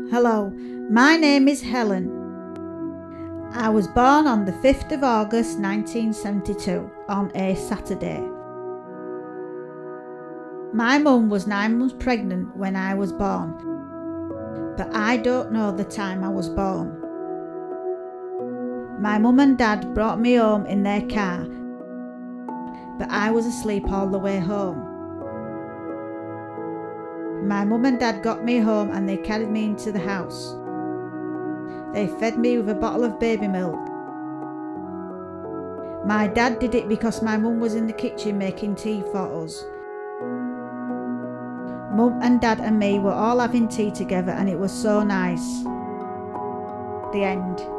Hello, my name is Helen. I was born on the 5th of August 1972 on a Saturday. My mum was 9 months pregnant when I was born, but I don't know the time I was born. My mum and dad brought me home in their car, but I was asleep all the way home. My mum and dad got me home and they carried me into the house. They fed me with a bottle of baby milk. My dad did it because my mum was in the kitchen making tea for us. Mum and dad and me were all having tea together and it was so nice. The end.